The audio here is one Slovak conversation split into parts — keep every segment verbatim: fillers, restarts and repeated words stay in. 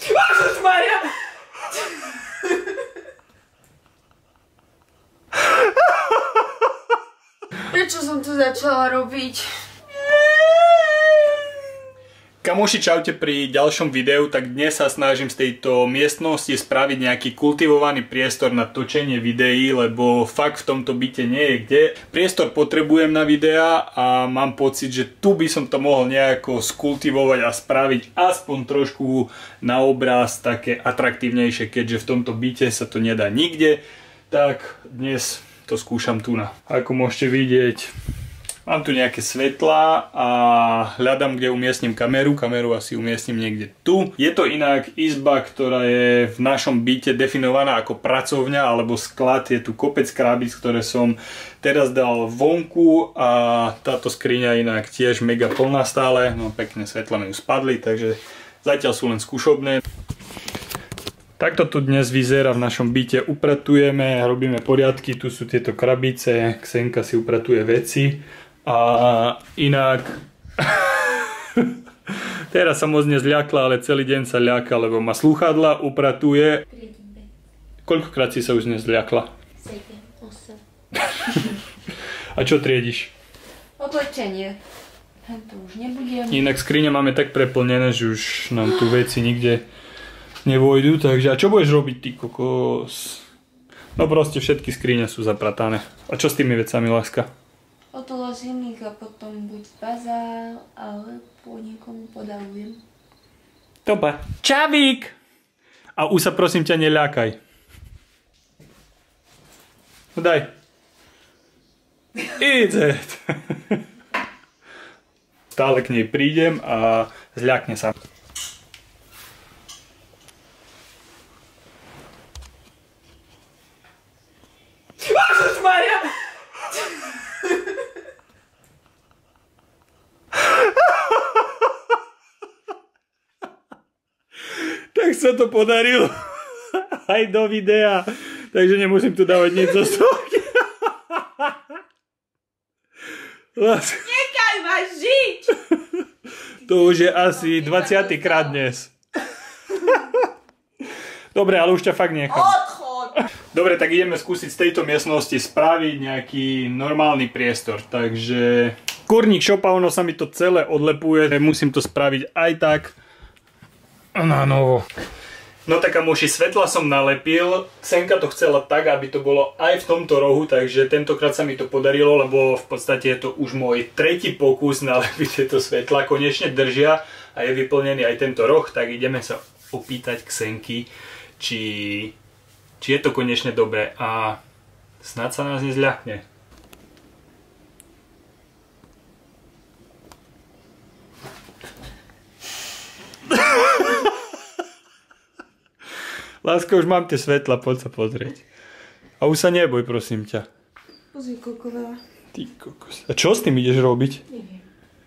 Ježišmaria! Prečo som to začala robiť? Kamoši, čaute pri ďalšom videu, tak dnes sa snažím z tejto miestnosti spraviť nejaký kultivovaný priestor na točenie videí, lebo fakt v tomto byte nie je kde. Priestor potrebujem na videá a mám pocit, že tu by som to mohol nejako skultivovať a spraviť aspoň trošku na obraz také atraktívnejšie, keďže v tomto byte sa to nedá nikde. Tak dnes to skúšam tu na. Ako môžete vidieť, mám tu nejaké svetlá a hľadám, kde umiestním kameru. Kameru asi umiestním niekde tu. Je to inak izba, ktorá je v našom byte definovaná ako pracovňa alebo sklad. Je tu kopec krábic, ktoré som teraz dal vonku a táto skriňa inak tiež mega plná stále. No pekne svetla mi ju spadli, takže zatiaľ sú len skúšobné. Takto tu dnes vyzerá v našom byte. Upratujeme, robíme poriadky. Tu sú tieto krabice. Ksenka si upratuje veci. A inak teraz sa moc nezľakla, ale celý deň sa ľaka, lebo má slúchadla, upratuje. Koľkokrát si sa už nezľakla? sedem, osem. A čo triediš? Oblečenie. To už nebudem. Inak skrine máme tak preplnené, že už nám tu veci nikde nevojdu, takže a čo budeš robiť, ty kokos? No proste všetky skrine sú zapratané. A čo s tými vecami, láska? Odložím ich a potom buď bazár, alebo niekomu podarujem. Dobre. Čavík! A už sa prosím ťa neľakaj. No daj. Ide. Stále k nej prídem a zľakne sa. Ježišmaria! Tak sa to podarilo aj do videa, takže nemusím tu dávať nič zo stovky. Nechaj ma žiť! To už je asi dvadsiaty krát dnes. Dobre, ale už ťa fakt nechám. Odchod! Dobre, tak ideme skúsiť z tejto miestnosti spraviť nejaký normálny priestor. Takže kurník šopa, ono sa mi to celé odlepuje. Musím to spraviť aj tak. Na novo. No tak kamoši, svetla som nalepil. Ksenka to chcela tak, aby to bolo aj v tomto rohu, takže tentokrát sa mi to podarilo, lebo v podstate je to už môj tretí pokus nalepiť tieto svetla. Konečne držia a je vyplnený aj tento roh, tak ideme sa opýtať Ksenky, či, či je to konečne dobré a snad sa nás nezľakne. Láska, už mám tie svetla, poď sa pozrieť. A už sa neboj, prosím ťa. Pozri, koľko veľa. Ty kokos. A čo s tým ideš robiť? Neviem.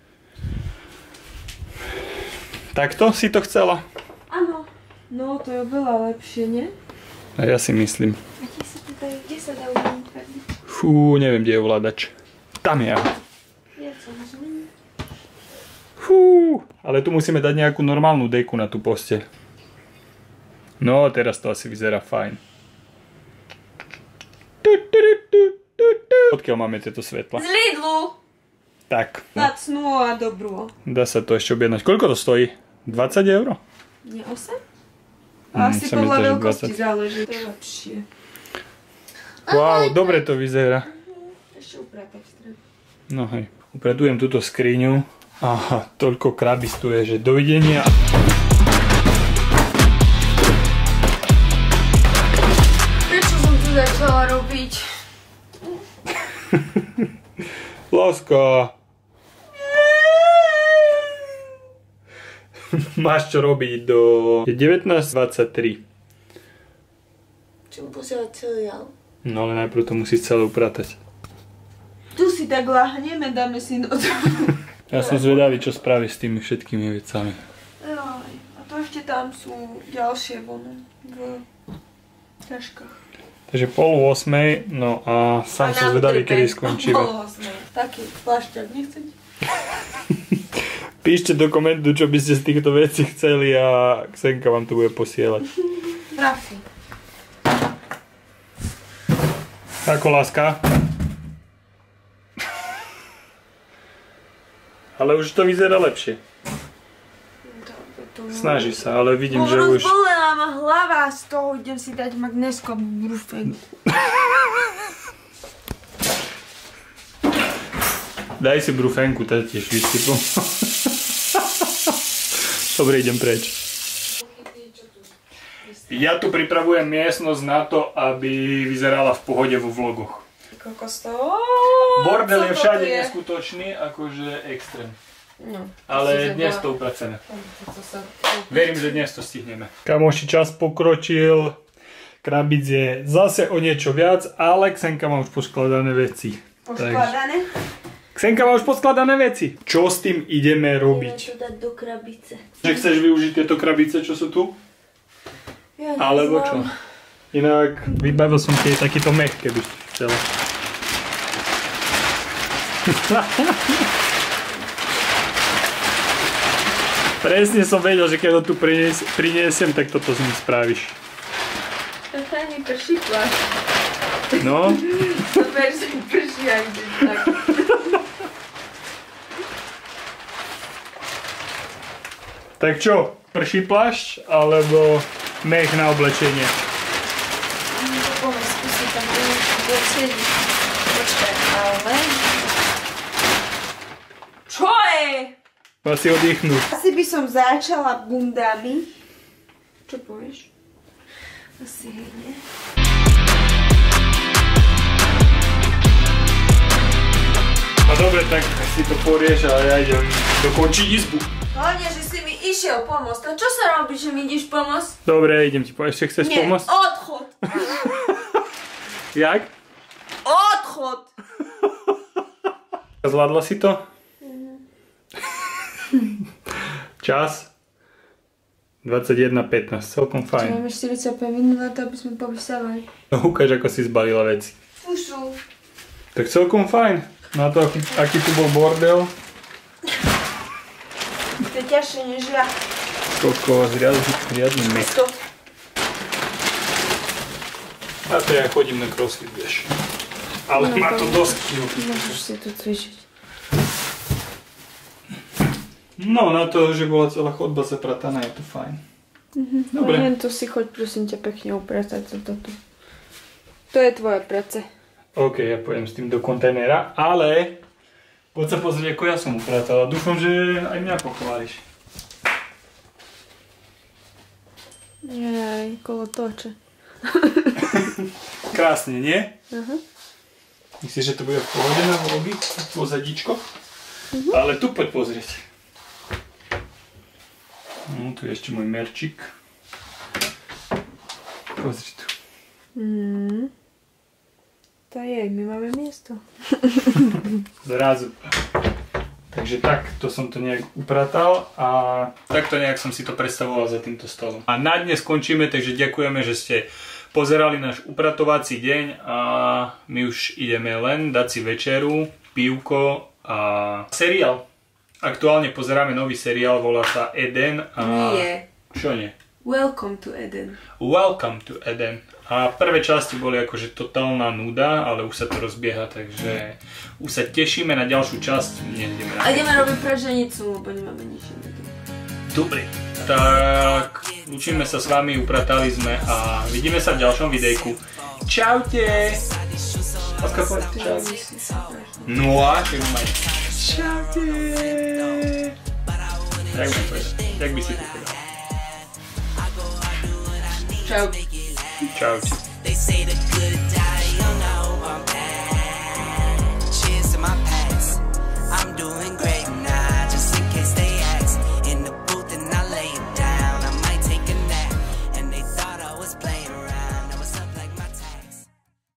Takto si to chcela? Áno. No, to je veľa lepšie, nie? A ja si myslím. A kde sa to dajú? Kde sa dajú ovládať? Fú, neviem, kde je ovládač. Tam je. Ja som zmeniť. Fú, ale tu musíme dať nejakú normálnu deku na tú posteľ. No, teraz to asi vyzerá fajn. Odkiaľ máme tieto svetla? Z Lidlu! Tak. No. Lacnú a dobrú. Dá sa to ešte objednať. Koľko to stojí? dvadsať eur? Nie osem? Hmm, Asi podľa veľkosti záleží. To je lepšie. Wow, dobre to vyzerá. Ešte upratať treba. No hej. Upratujem túto skriňu. Aha, toľko krabíc tu je, že dovidenia. Začala robiť. Láska. Máš čo robiť do devätnásť dvadsaťtri. Čo posielať celý jav? No ale najprv to musíš celé upratať. Tu si tak láhneme, dáme si do toho. Ja som zvedavý, čo spraví s tými všetkými vecami. Jaj, a to ešte tam sú ďalšie vony v taškách. Takže pol osmej, no a sám som zvedavý, kedy skončíme. Pol osmej. Taký plášťak, nechcete? Píšte do komentu, čo by ste z týchto vecí chceli a Xenka vám to bude posielať. Trafí. Ako láska? Ale už to vyzerá lepšie. Snaží sa, ale vidím, že už... Rozbolená ma hlava, z toho idem si dať magnésko a brufenku. Daj si brufenku, to tiež vysypom. Dobre, idem preč. Ja tu pripravujem miestnosť na to, aby vyzerala v pohode vo vlogoch. Kokos to... Bordel je všade neskutočný, akože extrém. No, ale dnes to upracené. Verím, že dnes to stihneme. Kamoši, čas pokročil. Krabic je zase o niečo viac, ale Xenka má už poskladané veci. Poskladané? Xenka má už poskladané veci. Čo s tým ideme robiť? Ideme to dať do krabice. Že chceš využiť tieto krabice, čo sú tu? Ja alebo čo? Inak vybavil som ti takýto mech, keby chcela. Presne som vedel, že keď ho tu prinies, priniesem, tak toto z ním spravíš. To sa ani prší plášť. No? To verzi prší aj tak. Tak čo? Prší plášť alebo mech na oblečenie? Poďme skúsiť tam oblečenie. Počkaj, ale... Čo je? Má si oddychnúť. Asi by som začala bundami. Čo povieš? Asi hej, nie? No dobre, tak si to porieš a ja idem dokončiť izbu. Hlavne, že si mi išiel pomôcť. A čo sa robí, že mi ideš pomôcť? Dobre, idem ti pomôcť. Ešte chceš nie, pomôcť? Nie, odchod. Jak? Odchod. Zvládla si to? Čas dvadsaťjeden pätnásť, celkom fajn. Máme štyridsaťpäť minút na to, aby sme povysávali. No ukáž, ako si zbalila veci. Fúšu. Tak celkom fajn. Na to, aký, aký tu bol bordel. To je ťažšie než ja. Koľko riadný mech. Stop. A to ja chodím na crossfit, vieš. Ale no, má to dosť kil. Môžeš si tu cvičiť. No, na to, že bola celá chodba zaprataná, je to fajn. Mhm. Dobre. Len to si choď, prosím ťa, pekne upratať toto tu. To je tvoja práca. OK, ja pôjdem s tým do kontajnera, ale poď sa pozrieť, ako ja som upratala. Dúfam, že aj mňa pochváliš. Jaj, kolo toče. Krásne, nie? Aha. Myslíš, že to bude v pohode na vlogy? Pozadíčko? Uh-huh. Ale tu poď pozrieť. No, tu je ešte môj merčík. Pozri tu. Mm. To je, my máme miesto. Zrazu. Takže tak, to som to nejak upratal a takto nejak som si to predstavoval za týmto stolom. A na dnes skončíme, takže ďakujeme, že ste pozerali náš upratovací deň a my už ideme len dať si večeru, pívko a seriál. Aktuálne pozeráme nový seriál, volá sa Eden a... Nie. Čo nie? Welcome to Eden. Welcome to Eden. A prvé časti boli akože totálna nuda, ale už sa to rozbieha, takže už sa tešíme na ďalšiu časť. Nejdeme a ideme robiť praženicu, lebo nemáme nič iné. Dobre, tak učíme sa s vami, upratali sme a vidíme sa v ďalšom videjku. Čaute! Láska, poď, čau. No a čo maj. Čaute! Jak by povedal? Jak by si to povedal? Čau. Čaute.